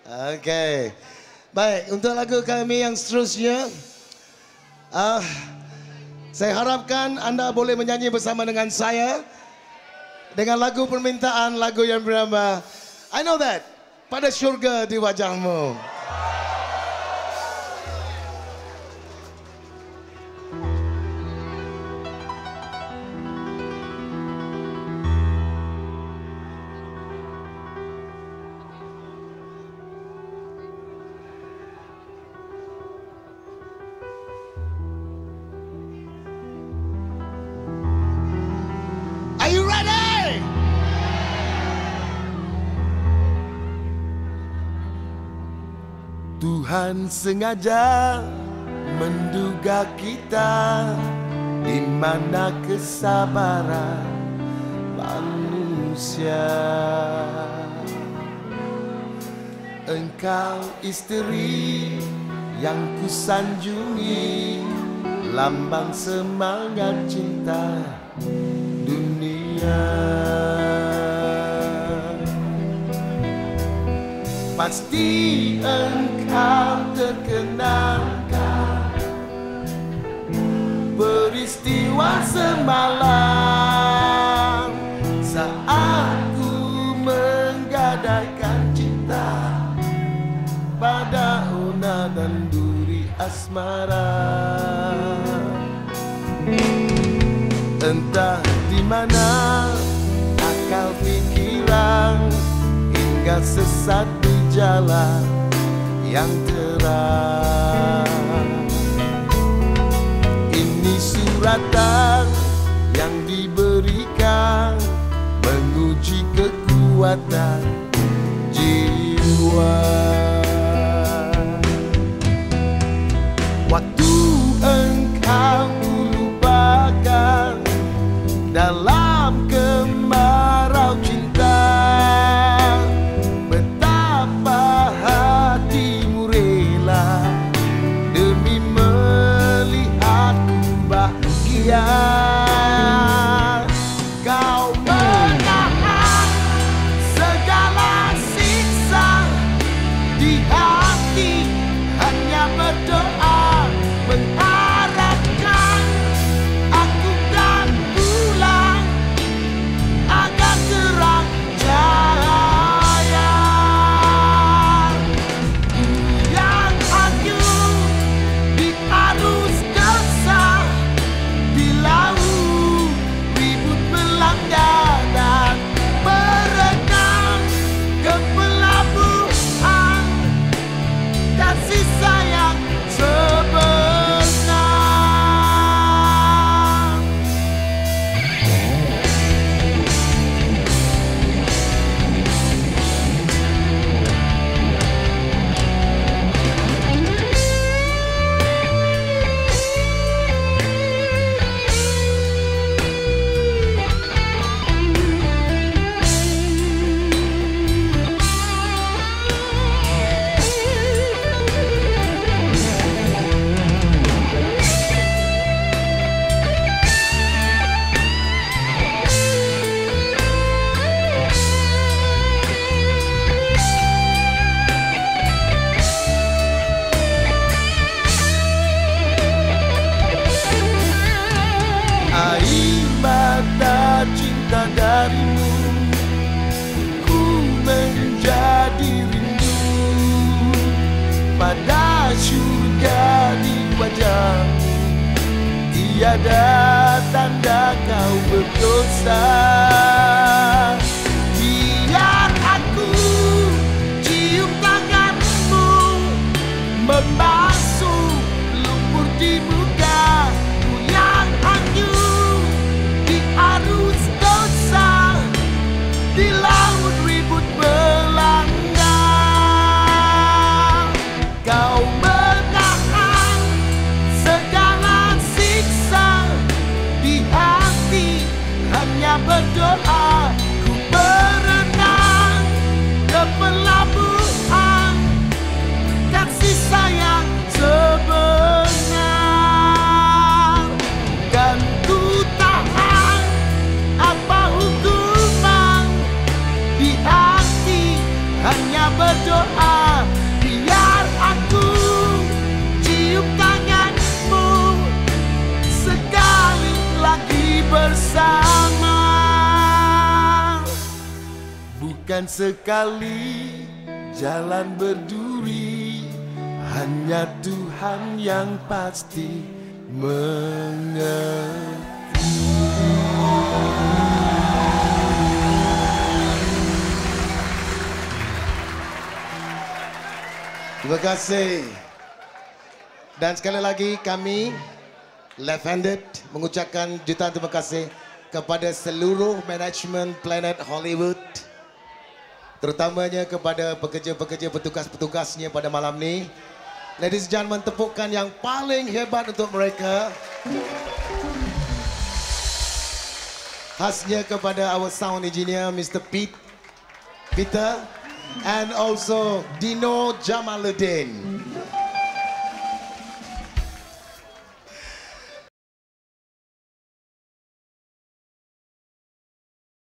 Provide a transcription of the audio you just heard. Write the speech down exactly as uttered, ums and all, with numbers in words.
Okey. Baik, untuk lagu kami yang seterusnya, uh, saya harapkan anda boleh menyanyi bersama dengan saya dengan lagu permintaan, lagu yang bernama I Know That, Pada Syurga di Wajahmu. Are you ready? Tuhan sengaja menduga kita di mana kesabaran manusia. Engkau isteri yang kusanjungi, lambang semangat cinta dunia. Pasti engkau terkenangkan peristiwa semalam saat ku menggadaikan cinta pada Una dan duri asmara. Entah di mana akal pikiran hingga sesat di jalan yang terang. Ini suratan yang diberikan menguji kekuatan jiwa. Waktu engkau lupakan dalam kemarau cinta, betapa hatimu rela demi melihatku bahagia. Kau menahan segala siksa di hati, hanya berdoa mengharapkan aku dan pulang agar terang cahaya. Yang hanyut di arus desah, di laut ribut melanda dan merenang ke pelabuhan kasih sayang sebenar. Air mata cinta darimu, ku menjadi rindu pada syurga di wajahmu. Tiada tanda kau berdosa. Biar aku cium tanganmu membasuh lumpur di muka ku yang hanyut di arus dosa, di laut ribut melanda. Kau menahan segala siksa di hati, hanya berdoa Jangan sekali jalan berduri, hanya Tuhan yang pasti mengerti. Terima kasih. Dan sekali lagi kami Left Handed mengucapkan jutaan terima kasih kepada seluruh manajemen Planet Hollywood, terutamanya kepada pekerja-pekerja petugas-petugasnya pada malam ni. Ladies and gentlemen, tepukan yang paling hebat untuk mereka. Khasnya kepada our sound engineer Mister Pete, Peter, and also Dino Jamaluddin.